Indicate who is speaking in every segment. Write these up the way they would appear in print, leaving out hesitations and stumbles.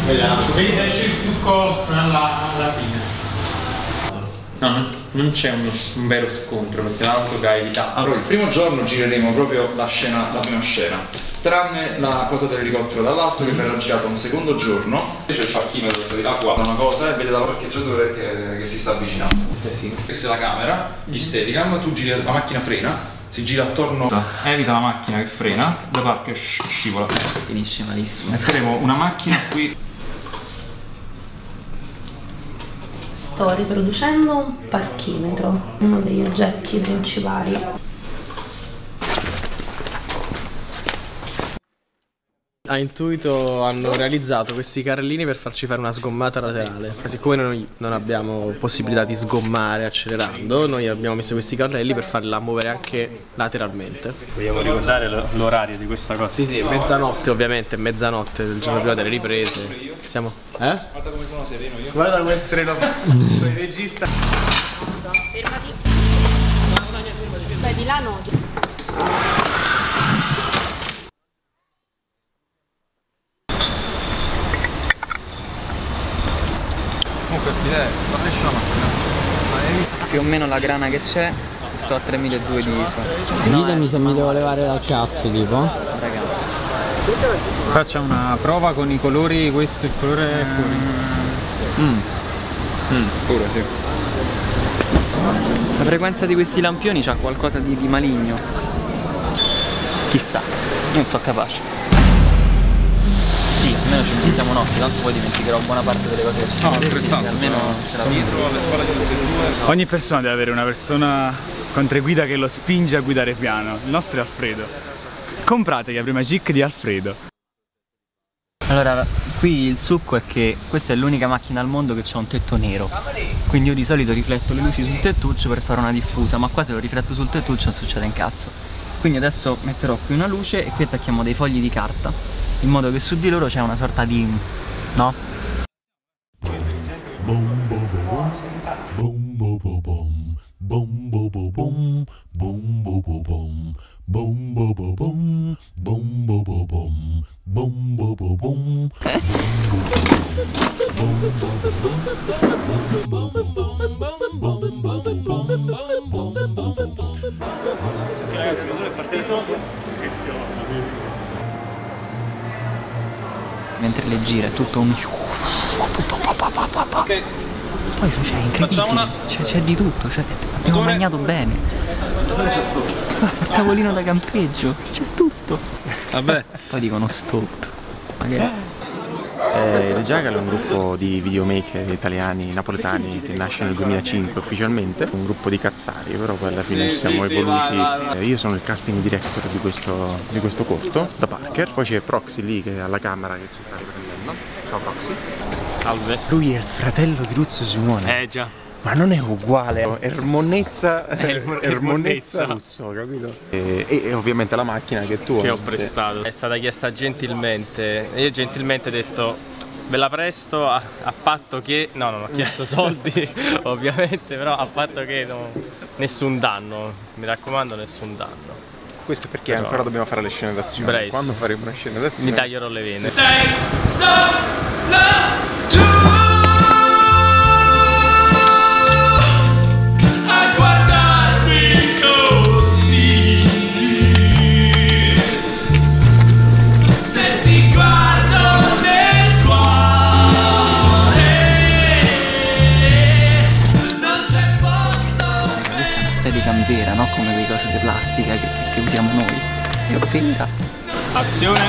Speaker 1: Vediamo, così esce il succo alla fine. No, non c'è un vero scontro perché l'auto che ha evitato.
Speaker 2: Allora, il primo giorno gireremo proprio la prima scena, tranne la cosa dell'elicottero dall'alto che verrà girata un secondo giorno. C'è il parchimetro, salirà qua una cosa e vede dal parcheggiatore che si sta avvicinando. Questo è figo. Questa è la camera, gli Steadicam, tu giri la macchina frena, si gira attorno, evita la macchina che frena, da parte scivola.
Speaker 3: Finisce malissimo.
Speaker 2: Metteremo una macchina qui.
Speaker 4: Sto riproducendo un parchimetro, uno degli oggetti principali.
Speaker 5: A Intuito hanno realizzato questi carrellini per farci fare una sgommata laterale. Siccome noi non abbiamo possibilità di sgommare accelerando, noi abbiamo messo questi carrelli per farla muovere anche lateralmente.
Speaker 1: Vogliamo ricordare l'orario di questa cosa?
Speaker 5: Sì, sì, mezzanotte ovviamente, mezzanotte del giorno prima delle riprese. Siamo...
Speaker 2: Guarda come sono sereno io.
Speaker 5: Guarda come sereno il regista.
Speaker 4: Fermati. Stai di là no.
Speaker 2: Comunque esce la macchina.
Speaker 3: Più o meno la grana che c'è, sto a 3200 di ISO.
Speaker 6: Ditemi se mi devo levare dal cazzo, tipo.
Speaker 1: Faccia una prova con i colori, questo il colore fuori.
Speaker 2: Pure sì.
Speaker 3: La frequenza di questi lampioni c'ha qualcosa di maligno. Chissà, non so capace. Sì, almeno ci mettiamo un occhio, tanto poi dimenticherò buona parte delle cose che ci sono.
Speaker 2: Altrettanto.
Speaker 3: Almeno ce la
Speaker 2: Dietro alle spalle di tutte e due.
Speaker 7: Ogni persona deve avere una persona controguida che lo spinge a guidare piano. Il nostro è Alfredo. Comprate la prima Jeep di Alfredo.
Speaker 3: Allora, qui il succo è che questa è l'unica macchina al mondo che ha un tetto nero. Quindi io di solito rifletto le luci sul tettuccio per fare una diffusa, ma qua se lo rifletto sul tettuccio non succede un cazzo. Quindi adesso metterò qui una luce e qui attacchiamo dei fogli di carta, in modo che su di loro c'è una sorta di... no?
Speaker 1: Ragazzi, il motore è partito.
Speaker 3: Mentre le gira è tutto un...
Speaker 2: Ok.
Speaker 3: Poi c'è incredibile, c'è di tutto, abbiamo bagnato bene. Il tavolino da campeggio, c'è tutto.
Speaker 1: Vabbè.
Speaker 3: Poi dicono stop.
Speaker 8: The Jackal è un gruppo di videomaker italiani, napoletani, che nasce nel 2005 ufficialmente, un gruppo di cazzari, però poi alla fine ci siamo evoluti. Io sono il casting director di questo corto, da Parker, poi c'è Proxy lì che è alla camera che ci sta riprendendo. Ciao Proxy.
Speaker 1: Salve.
Speaker 8: Lui è il fratello di Luzzo Simone.
Speaker 1: Già.
Speaker 8: Ma non è uguale, Ermonnezza Luzzo, capito? E ovviamente la macchina che tu
Speaker 5: Che ho prestato. È stata chiesta gentilmente e io gentilmente ho detto ve la presto a patto che... no, non ho chiesto soldi ovviamente, però a patto che nessun danno, mi raccomando, nessun danno.
Speaker 8: Questo è perché
Speaker 5: però
Speaker 8: ancora dobbiamo fare le scene d'azione.
Speaker 5: Bravissimo.
Speaker 8: Quando faremo una scena d'azione
Speaker 5: Mi taglierò le vene.
Speaker 3: vera, no? Come quelle cose di plastica che usiamo noi. È vera.
Speaker 1: Azione.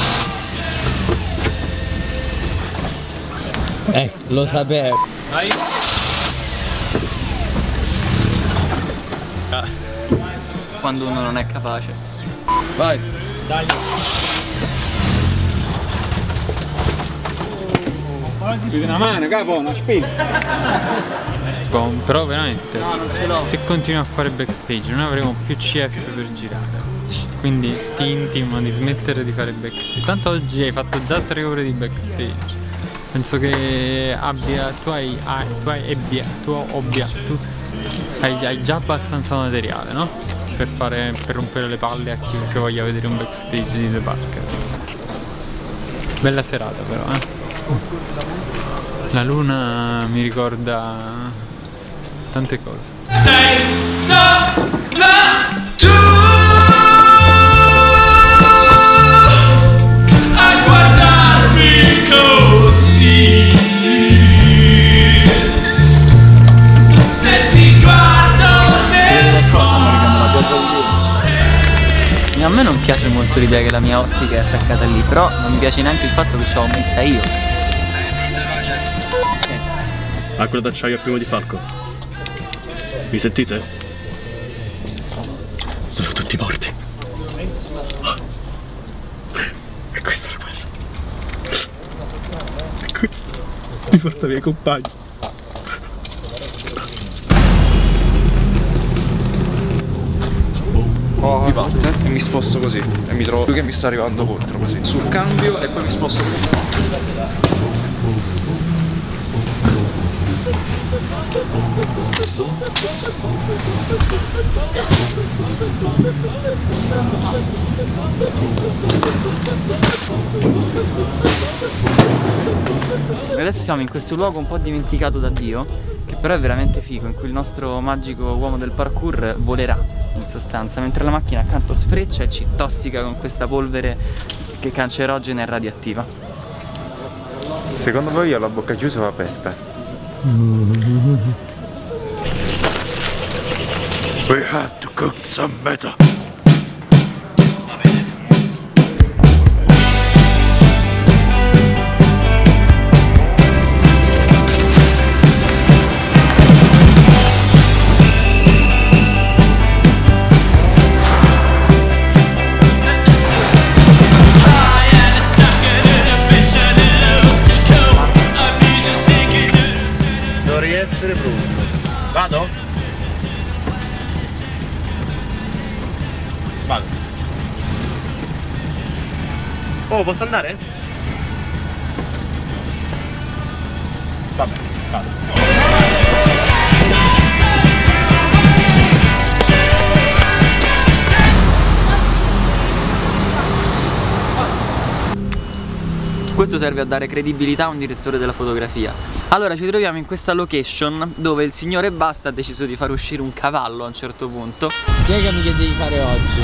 Speaker 6: Lo sapevo.
Speaker 1: Vai.
Speaker 3: Quando uno non è capace.
Speaker 1: Vai. Dai.
Speaker 7: Chiudi una mano, capo, una spinta.
Speaker 1: Però veramente, se continui a fare backstage non avremo più CF per girare. Quindi ti intimo di smettere di fare backstage. Tanto oggi hai fatto già 3 ore di backstage. Penso che tu hai già abbastanza materiale, no? Per rompere le palle a chiunque voglia vedere un backstage di The Parker. Bella serata però, La luna mi ricorda tante cose.
Speaker 9: Sei sola tu a guardarmi così. Se ti guardo nel cuore.
Speaker 3: A me non piace molto l'idea che la mia ottica è attaccata lì, però non mi piace neanche il fatto che ce l'ho messa io.
Speaker 10: Ah, quello d'acciaio primo di Falco. Mi sentite? Sono tutti morti. E questo era quello. E questo mi porta via i compagni.
Speaker 2: Mi parte e mi sposto così e mi trovo lui che mi sta arrivando contro così sul cambio e poi mi sposto così.
Speaker 3: Adesso siamo in questo luogo un po' dimenticato da Dio, che però è veramente figo, in cui il nostro magico uomo del parkour volerà in sostanza, mentre la macchina accanto sfreccia e ci tossica con questa polvere che è cancerogena e radioattiva.
Speaker 8: Secondo voi io ho la bocca chiusa o aperta?
Speaker 10: We have to cook some better.
Speaker 11: Dovrei essere pronto. Vado? Vado. Oh, posso andare? Vabbè, vado.
Speaker 3: Questo serve a dare credibilità a un direttore della fotografia. Allora ci troviamo in questa location dove il signore Basta ha deciso di far uscire un cavallo a un certo punto.
Speaker 6: Spiegami che devi fare oggi.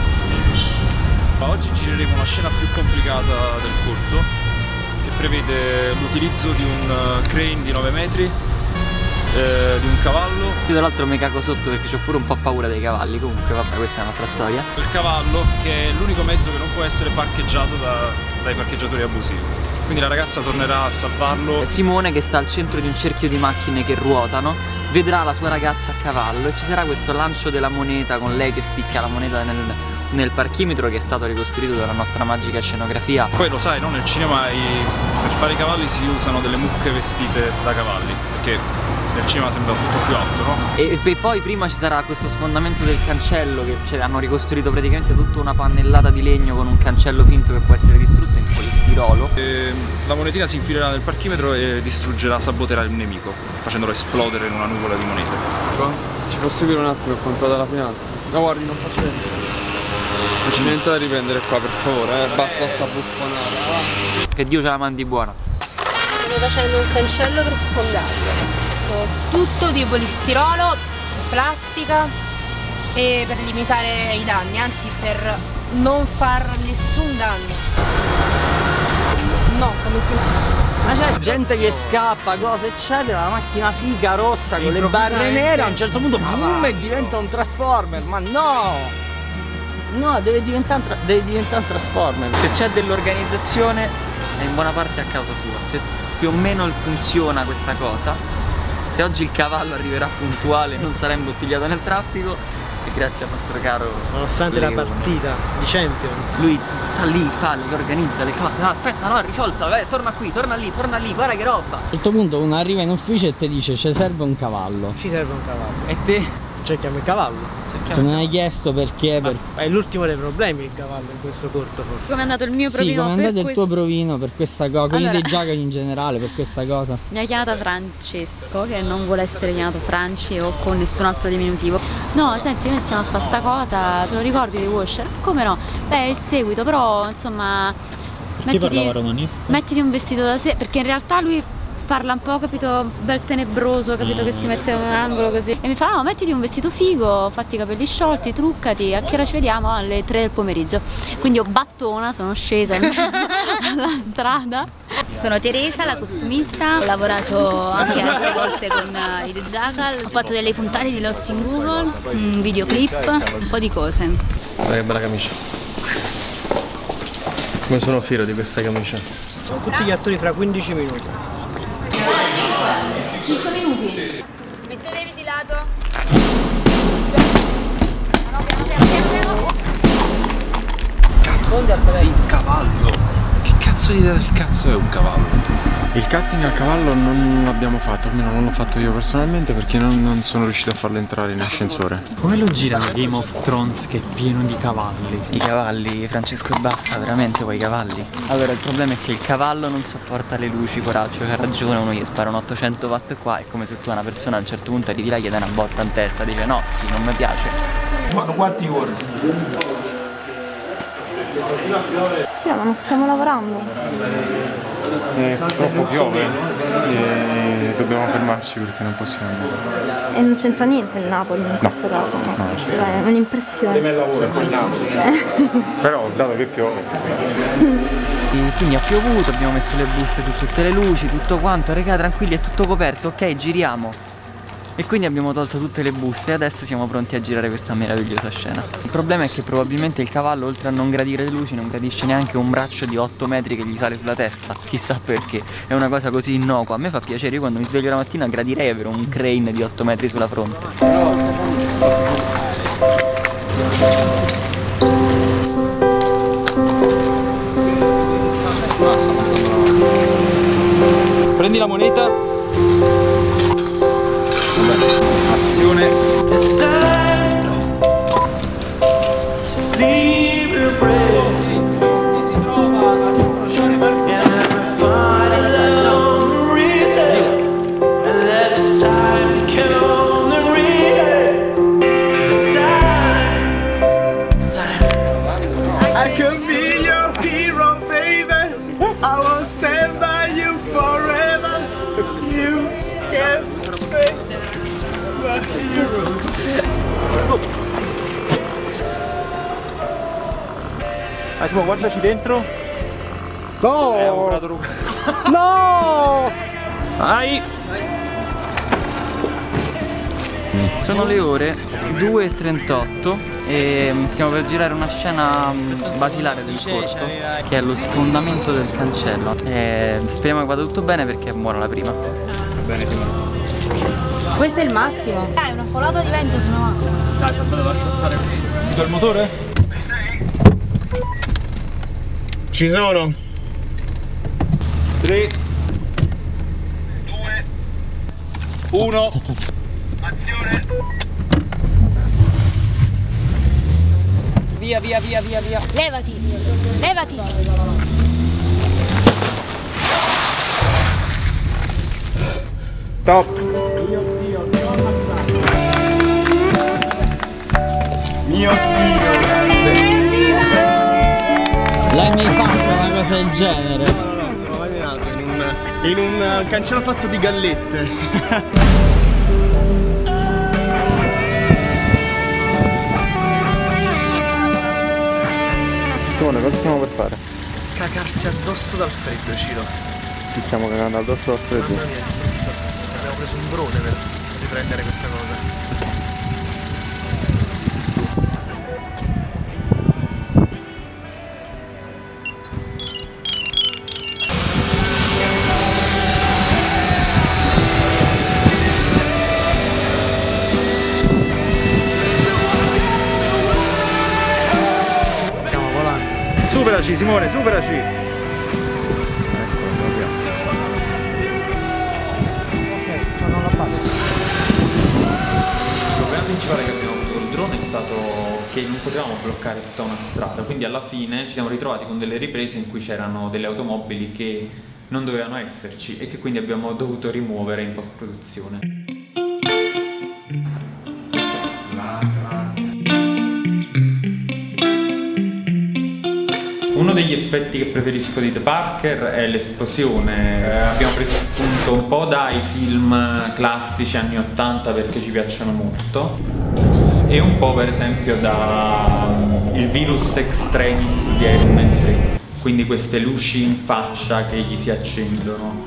Speaker 2: Oggi gireremo una scena più complicata del corto, che prevede l'utilizzo di un crane di 9 metri, di un cavallo.
Speaker 3: Io tra l'altro mi cago sotto perché ho pure un po' paura dei cavalli, comunque vabbè, questa è un'altra storia.
Speaker 2: Il cavallo, che è l'unico mezzo che non può essere parcheggiato dai parcheggiatori abusivi. Quindi la ragazza tornerà a salvarlo.
Speaker 3: Simone, che sta al centro di un cerchio di macchine che ruotano, vedrà la sua ragazza a cavallo e ci sarà questo lancio della moneta con lei che ficca la moneta nel parchimetro, che è stato ricostruito dalla nostra magica scenografia.
Speaker 2: Poi lo sai, no? Nel cinema per fare i cavalli si usano delle mucche vestite da cavalli, perché nel cinema sembra tutto più alto, no?
Speaker 3: E poi prima ci sarà questo sfondamento del cancello, che hanno ricostruito praticamente tutta una pannellata di legno con un cancello finto che può essere distrutto in polistirolo.
Speaker 2: La monetina si infilerà nel parchimetro e distruggerà, saboterà il nemico, facendolo esplodere in una nuvola di monete.
Speaker 12: Ci posso seguire un attimo il conto della finanza? No, guardi, non faccio resistenza. Non c'è niente da riprendere qua, per favore, basta sta buffonata.
Speaker 3: Che Dio ce la mandi buona.
Speaker 4: Sto facendo un cancello per sfondarlo. Tutto di polistirolo, plastica, e per limitare i danni, anzi per non far nessun danno. No, come si...
Speaker 3: Ma c'è gente che scappa, cose eccetera, la macchina figa rossa con le barre nere, a un certo punto boom, e diventa un Transformer, ma no! No, deve diventare un Transformer. Se c'è dell'organizzazione è in buona parte a causa sua. Se più o meno funziona questa cosa, se oggi il cavallo arriverà puntuale non sarà imbottigliato nel traffico, e grazie al nostro caro
Speaker 6: nonostante
Speaker 3: Leone.
Speaker 6: la partita di Champions,
Speaker 3: lui sta lì, organizza le cose. No, aspetta, no, è risolta, torna qui, torna lì, guarda che roba.
Speaker 6: a un certo punto uno arriva in ufficio e ti dice ci serve un cavallo.
Speaker 13: Ci serve un cavallo.
Speaker 3: E te?
Speaker 13: Cerchiamo il cavallo.
Speaker 6: Tu non hai chiesto perché?
Speaker 13: È l'ultimo dei problemi il cavallo in questo corto, forse.
Speaker 14: Come è andato il mio provino?
Speaker 6: Sì, come è andato il tuo provino per questa cosa? Con
Speaker 14: allora,
Speaker 6: i Giacomo in generale per questa cosa?
Speaker 14: Mi ha chiamata Francesco, che non vuole essere chiamato Franci o con nessun altro diminutivo. No, senti, noi stiamo a fare sta cosa, te lo ricordi dei washer? Come no? Beh, è il seguito, però insomma mettiti un vestito da sé, perché in realtà lui parla un po', capito, bel tenebroso, capito, che si mette in un angolo così. E mi fa, no, mettiti un vestito figo, fatti i capelli sciolti, truccati, a che ora ci vediamo? Alle 3 del pomeriggio. Quindi io battona, sono scesa in mezzo alla strada. Sono Teresa, la costumista, ho lavorato anche altre volte con i The Jackal, ho fatto delle puntate di Lost in Google, un videoclip, un po' di cose.
Speaker 5: Guarda che bella camicia. Come sono fiero di questa camicia.
Speaker 13: Sono tutti gli attori fra 15 minuti.
Speaker 14: 5 minuti. Mettetevi di lato.
Speaker 2: Cazzo di cavallo! Che cazzo di idea del cazzo è un cavallo?
Speaker 8: Il casting al cavallo non l'abbiamo fatto, almeno non l'ho fatto io personalmente perché non sono riuscito a farlo entrare in ascensore.
Speaker 1: Come lo girano Game of Thrones che è pieno di cavalli?
Speaker 3: I cavalli, Francesco, e basta, veramente vuoi i cavalli? Allora il problema è che il cavallo non sopporta le luci, coraggio, c'ha ragione, uno gli spara un 800 watt qua, è come se tu a una persona a un certo punto arrivi là e gli dai una botta in testa, dice no, sì, non mi piace.
Speaker 11: Quanti ore?
Speaker 4: Sì, ma non stiamo lavorando.
Speaker 8: Troppo piove e dobbiamo fermarci perché non possiamo andare.
Speaker 4: E non c'entra niente il Napoli in questo caso, no? È un'impressione.
Speaker 8: Però dato che piove.
Speaker 3: Quindi ha piovuto, abbiamo messo le buste su tutte le luci, tutto quanto, raga, tranquilli, è tutto coperto, ok, giriamo. E quindi abbiamo tolto tutte le buste e adesso siamo pronti a girare questa meravigliosa scena. Il problema è che probabilmente il cavallo, oltre a non gradire le luci, non gradisce neanche un braccio di 8 metri che gli sale sulla testa. Chissà perché, è una cosa così innocua. A me fa piacere, io quando mi sveglio la mattina gradirei avere un crane di 8 metri sulla fronte.
Speaker 2: Prendi la moneta. Azione.
Speaker 9: I can be your hero, baby. I will stand by you forever. You can be my hero.
Speaker 11: Simo, guardaci dentro.
Speaker 9: No!
Speaker 11: È un grado
Speaker 9: No!
Speaker 3: Vai! Sono le ore 2:38 e stiamo per girare una scena basilare del corto che è lo sfondamento del cancello. Speriamo che vada tutto bene perché muore la prima.
Speaker 8: Bene,
Speaker 4: Questo è il massimo. È una folata di vento, sennò.
Speaker 11: Dai, tanto lo lascio stare così. Vedo il motore?
Speaker 10: Ci sono.
Speaker 11: 3 2 1.
Speaker 3: Via, via, via, via, via.
Speaker 4: Levati! Levati!
Speaker 10: Top. Mio
Speaker 6: L'hai mai fatta una cosa del genere?
Speaker 10: No, non sono mai venuto in un cancello fatto di gallette.
Speaker 8: Simone, cosa stiamo per fare?
Speaker 10: Cagarsi addosso dal freddo, Ciro.
Speaker 8: Ci stiamo cagando addosso dal freddo.
Speaker 10: Mamma mia, abbiamo preso un drone per riprendere questa cosa.
Speaker 11: Superaci Simone, superaci!
Speaker 8: Il
Speaker 1: problema principale che abbiamo avuto col drone è stato che non potevamo bloccare tutta una strada, quindi alla fine ci siamo ritrovati con delle riprese in cui c'erano delle automobili che non dovevano esserci e che quindi abbiamo dovuto rimuovere in post-produzione. Uno degli effetti che preferisco di The Parker è l'esplosione. Abbiamo preso spunto un po' dai film classici anni 80 perché ci piacciono molto, e un po' per esempio da il Virus Extremis di Iron Man 3, quindi queste luci in faccia che gli si accendono.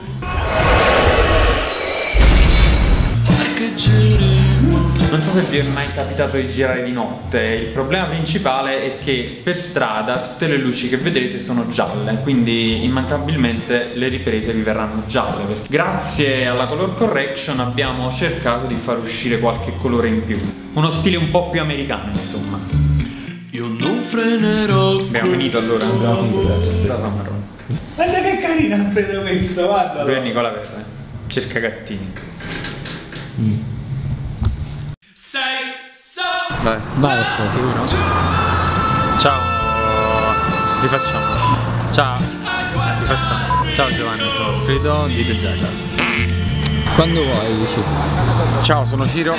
Speaker 1: Non so se vi è mai capitato di girare di notte. Il problema principale è che per strada tutte le luci che vedrete sono gialle, quindi immancabilmente le riprese vi verranno gialle. Grazie alla color correction abbiamo cercato di far uscire qualche colore in più, uno stile un po' più americano, insomma.
Speaker 9: Io non frenerò.
Speaker 1: Abbiamo finito allora? Abbiamo finito, grazie. Sarà marrone.
Speaker 7: Guarda che carino Alfredo questo, guarda.
Speaker 1: Lui è Nicola Verre, cerca gattini.
Speaker 12: Vai.
Speaker 6: Vai, sicuro?
Speaker 1: Ciao. Rifacciamo. Ciao. Rifacciamo. Ciao Giovanni, sono Alfredo di The Jackal.
Speaker 6: Quando vuoi, dici.
Speaker 8: Ciao, sono Ciro.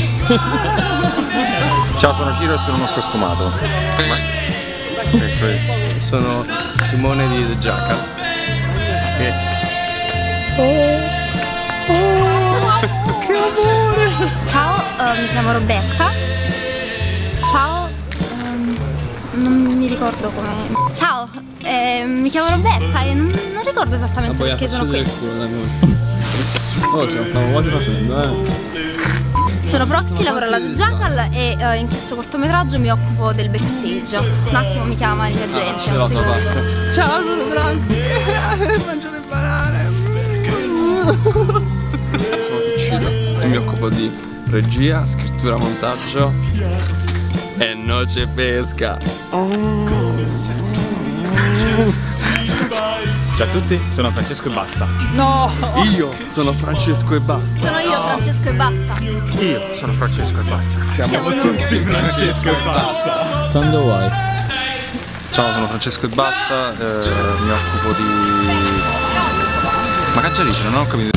Speaker 8: Ciao, sono Ciro e sono uno scostumato.
Speaker 12: Sono Simone di The Jackal.
Speaker 15: Ciao, mi chiamo Roberta. Ciao, non mi ricordo come. Ciao, mi chiamo Roberta e non ricordo esattamente perché sono qui.
Speaker 12: Oh, ce la stiamo quasi facendo,
Speaker 15: Sono Proxy, lavoro alla The Jackal e in questo cortometraggio mi occupo del backstage. Un attimo mi chiama il mio agente.
Speaker 9: Ciao, sono Proxy. Mangio le banane.
Speaker 12: Sono Tuccido e mi occupo di regia, scrittura, montaggio e noce pesca.
Speaker 7: Ciao a tutti, sono Francesco e basta.
Speaker 15: No!
Speaker 12: Io sono Francesco e basta.
Speaker 15: Sono io, Francesco e basta.
Speaker 8: Io sono Francesco e basta.
Speaker 12: Siamo tutti Francesco e basta.
Speaker 6: Quando vuoi.
Speaker 12: Ciao, sono Francesco e basta, mi occupo di... Ma cacciarice, non ho capito.